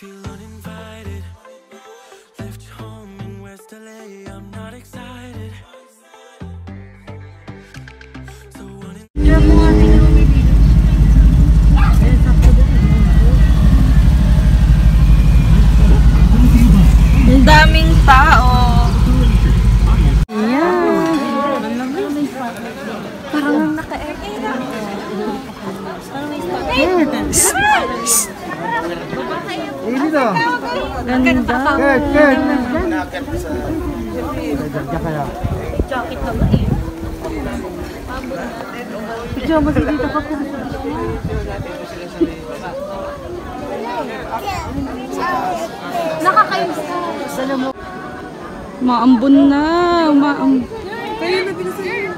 Feel uninvited. Left home in West LA. I'm not excited. So ang daming tao. Ayan. Parang naka-air. Ganda. Picture mo si dito ka po. Nakakainis ka. Maambon na. Maambon. Kaya na pinasayo.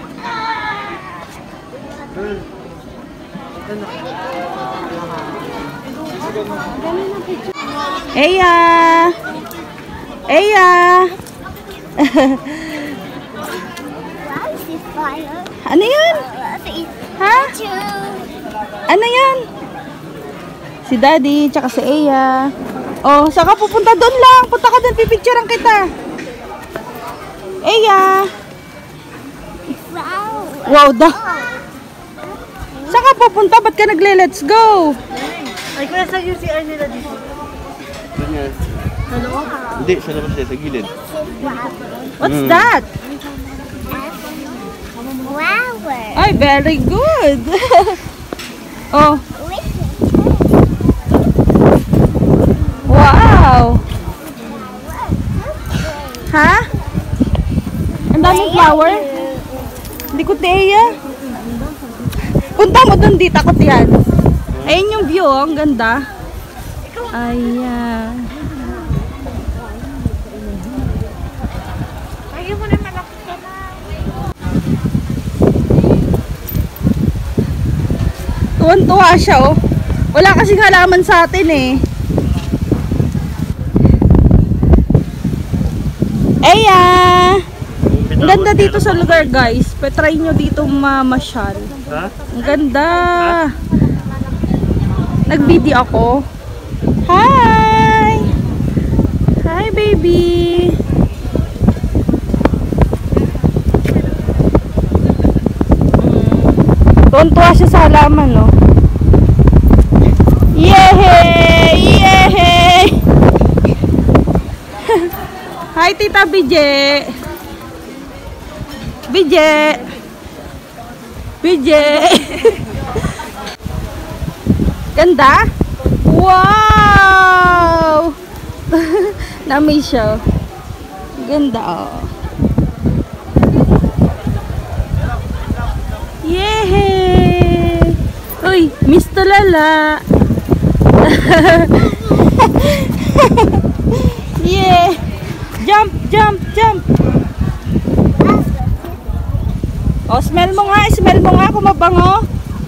Eya! Eya! Ano yan? Ha? Ano yan? Si Daddy, tsaka si Eya. Oh, saan ka pupunta? Doon lang. Punta ka doon, pipicturean kita. Eya! Wow, saan ka pupunta? Ba't ka nagle-let's go? Ay, kuya, saan yung CR nila dito? Ganyan. Hindi, sa labas sa gilid. What's that? Flower. Ay, very good. Oh. Wow. Ha? Ang daming flower. Hindi ko tiya. Punta mo dun, di takot yan. Ayun yung view, oh. Ang ganda. Ayan. Ayaw mo na malaki ka na. Tuwan-tuwa siya, oh. Wala kasing halaman sa atin, eh. Eya! Ang ganda dito sa lugar, guys. Try nyo dito mamasyal. Ha? Ang ganda. Nag-video ako. Hi! Hi, baby! Tuwan-tuwa siya sa halaman, no? Yehey! Yehey! Hi, Tita Bije! Bije! Bije! Ganda? Wow! Na-miss siya. Ganda, oh. Yehey! Uy, Miss Tulala! Yeah! Jump, jump, jump! Oh, smell mo nga kung mabango.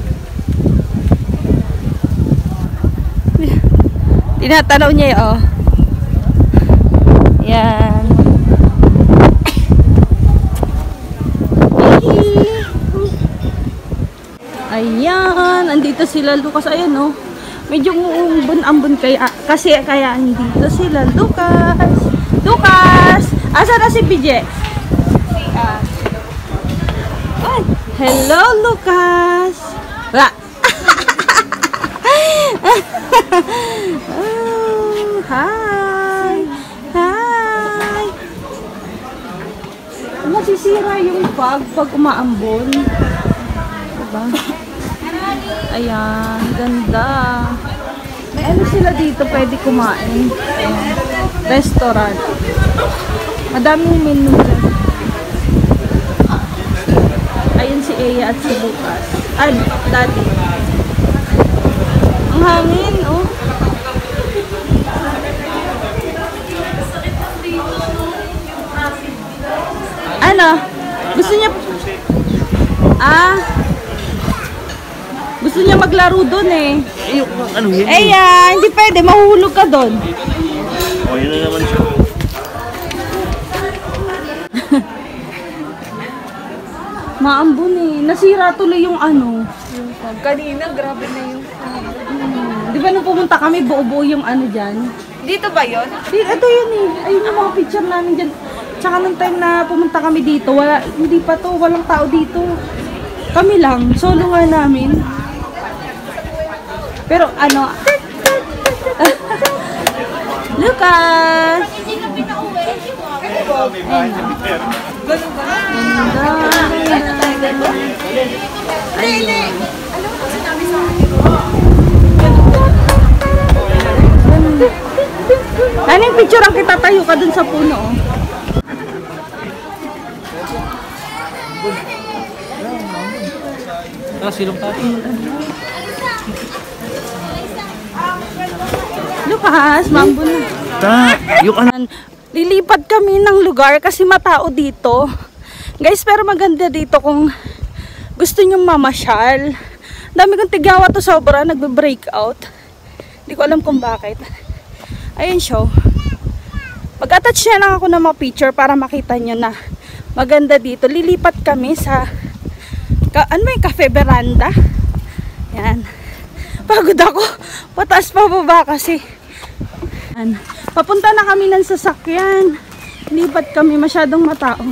Tinatanaw niya, oh. Yan. Ayan, andito sila Lucas. Ayan, oh. Medyo umbon-ambon kasi kaya andito sila Lucas. Lucas! Asa na si PJ? Ay, hello Lucas! Ah. Oh, hi! Hi! Nasisira yung pag umaambon. Diba? Ayan, ganda. May ano sila dito pwede kumain. Ayan. Restaurant. Madaming menu. Ayun si Eya at si Lucas. Ay, Daddy. Ang hangin, oh. Ano? Gusto niya... Gusto niya maglaro doon, eh. Ano yun? Eya, hindi pwede. Mahuhulog ka doon. O, yun na naman siya. Maambon, eh. Nasira tuloy yung ano. Kanina, grabe na yung... Di Di ba nung pumunta kami, buo-buo yung ano dyan? Dito ba yun? Ito yun eh. Ayun yung mga picture namin dyan. Tsaka nung time na pumunta kami dito, hindi pa to, walang tao dito. Kami lang, solo nga namin. Pero ano, Lucas! Ano yung picture ang kita, tayo ka dun sa puno? Silong tayo. Lucas, mambo na. Yung ano? Lilipat kami ng lugar kasi matao dito. Guys, pero maganda dito kung gusto nyo mamasyal. Dami kong tigawa to sobra, nagbe-breakout. Hindi ko alam kung bakit. Ayun show. Mag-attach na lang ako ng mga picture para makita nyo na maganda dito. Lilipat kami sa ano may cafe veranda. Yan. Pagod ako. Pataas pa baba kasi. Yan. Papunta na kami ng sasakyan. Lipat kami, masyadong matao.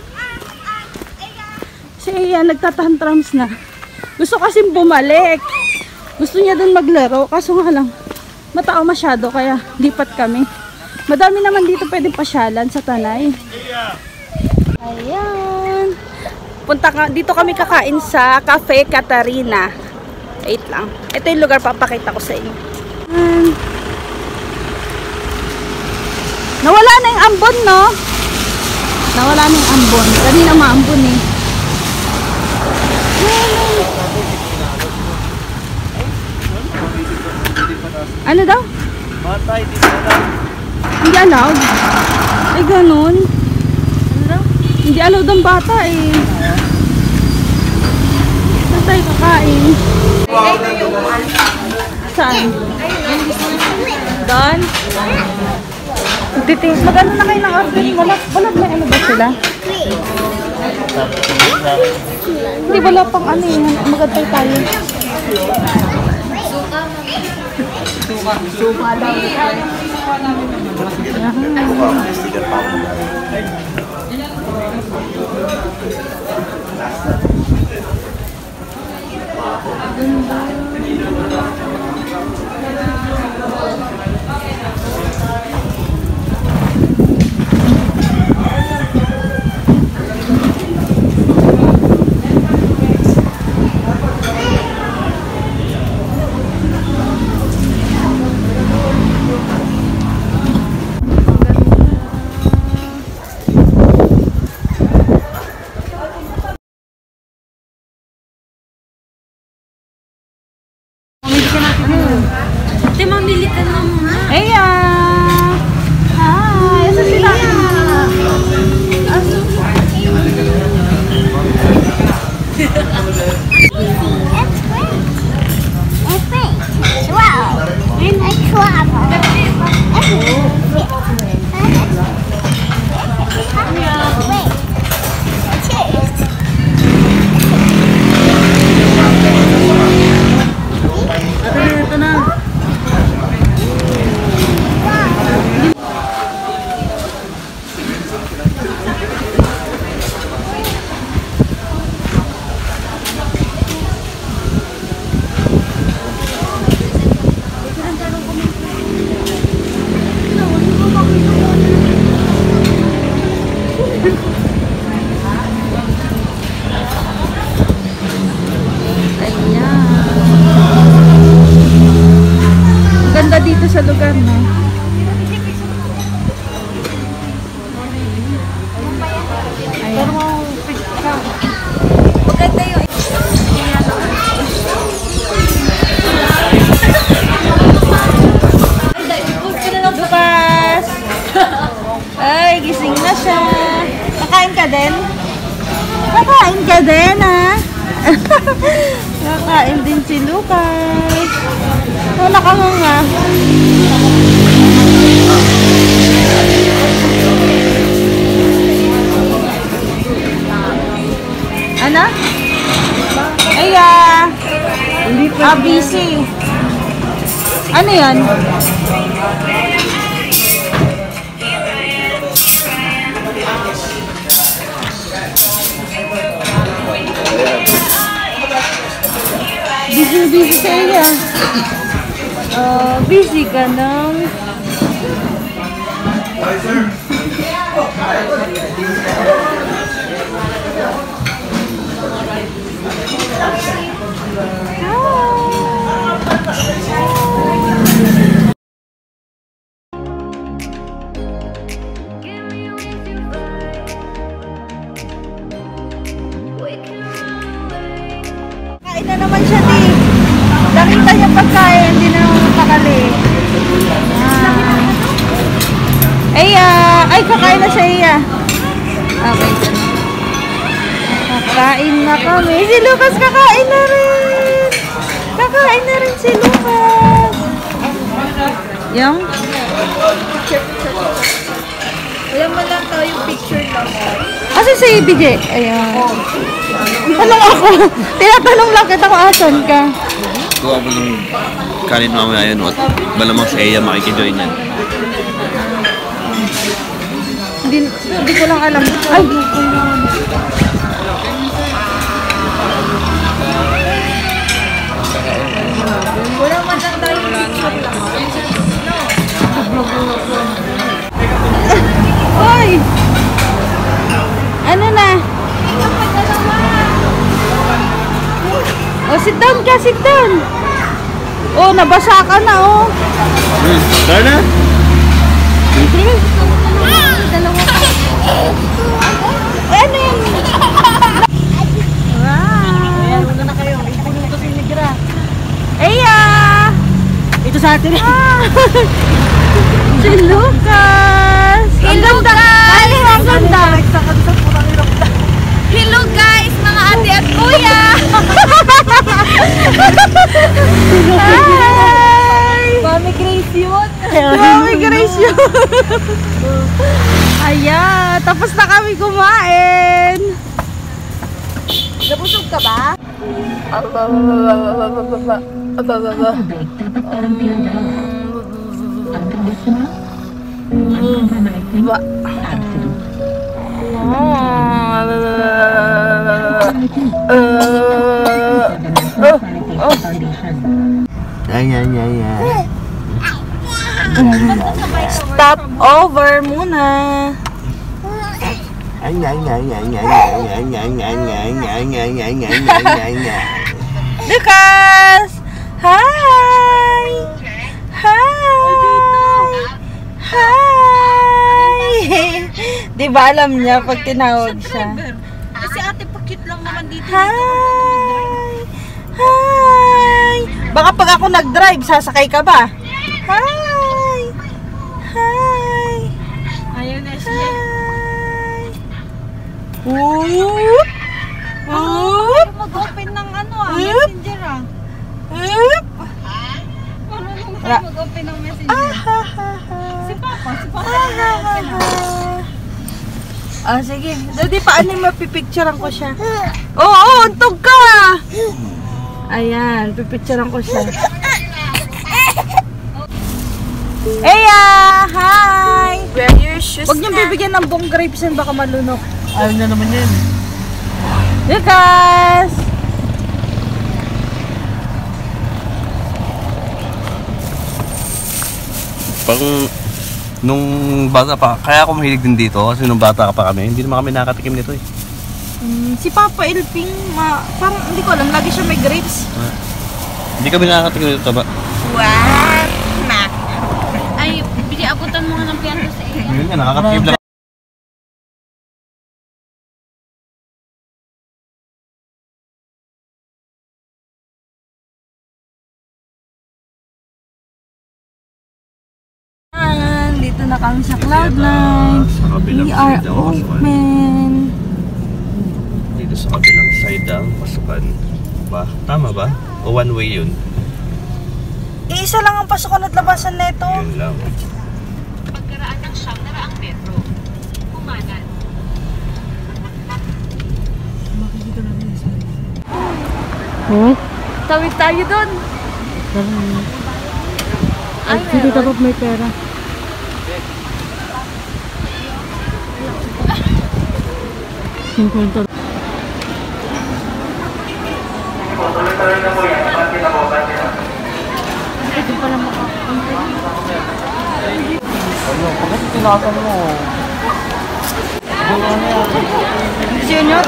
Si Iya nagtatantrums na. Gusto kasing bumalik. Gusto niya dun maglaro. Kaso nga lang, matao masyado kaya lipat kami. Madami naman dito pwedeng pasyalan sa Tanay. Ayan. Dito kami kakain sa Cafe Catarina. Wait lang. Ito yung lugar papakita ko sa inyo. Nawala na yung ambon, no? Nawala na yung ambon. Kanina maambon eh. Ano daw? Matay, dito lang. Hindi allowed. Ay, ganun. Ano daw? Hindi allowed ang bata eh. Saan tayo kakain? Saan? Doon? Magano na kayo ng order? Walang may ano ba sila? Hindi, wala pang ano eh. Magantay tayo. Suka daw. Ate, mamili ka na muna. Eya! Hi! Asa sila? Ganda dito sa lugar, no? Ayan. Maganda yun. Lucas! Ay, gising na siya. Kakain ka din? Kakain ka din, ha? Kakain din si Lucas. Wala ka nga. Ano? Ay, busy. Ano yan? Busy sa iya. Busy ka nang. Kain na naman siya, di. Nakita niya pagkain, hindi na mapakali. Iya, ay kakain na siya, Iya. Okay. Kakain na kami. Si Lucas kakain na rin. Kakain na rin si Lucas. Yung? Ayan mo lang tayo picture lang. Asa si BJ? Ayan. Tanong ako. Tinatanong lang kita kung asan ka. Kuha ko ng kanin mamaya yun. At malamang sa Eya makikijoin yan. Hindi ko lang alam. Ay! Wala man lang tayo picture lang. Hoy! Ano na? Oh, sit down ka, sit down. Oh, nabasa ka na, oh. Tara na! Ano yun? Wow! Ayan, muna na kayo. Ipunin ko si Negra. Eya! Ito sa atin. Si Lucas! Ang ganda! Ay, ang ganda! Hello guys, mga ate at kuya! Hi! Mami Grace yun. Mami Grace yun! Ayan, tapos na kami kumain! Nabusog ka ba? Stop over muna! Lucas! Hi! Hi! Hi! Di ba alam niya pag tinawag siya? Kasi ate, pakit lang naman dito. Hi! Hi! Baka pag ako nag-drive, sasakay ka ba? Hi! Hi! Ayaw na siya. Hi! Whoop! Whoop! Mag-open ng ano messenger Whoop! Marunong Wala. tayo mag-open ng messenger. Si Papa Sige. Dadi, paano mapipicturean ko siya? Oo, untog ka! Ayan, pipicturean ko siya. Eya! Hi! Wear your shoes. Huwag niyong bibigyan ng buong grapes yan, baka malunok. Ayaw na naman yan. Lucas! Pag nung bata pa, kaya ako mahilig din dito kasi nung bata pa kami, hindi naman kami nakatikim nito eh. Si Papa Elping, parang hindi ko alam, lagi siya may grapes. Hindi kami nakatikim nito ba? Wow! Ay, bili abutan mo nga ng piano sa iyo. Yun nga, nakakatikim lang. Dito na kami sa Cloud9. Sa kabilang We are side ang pasukan. open. Dito sa kabilang side ang pasukan. Ba? Tama ba? O one way yun? Isa lang ang pasukan at labasan nito. Yun lang. Pagkaraan ng 700 metro. Kumanan. Hmm? Tawid tayo doon. Si Tita Bob may pera. Cinquenta. Ano, bakit tinatan mo? Senior?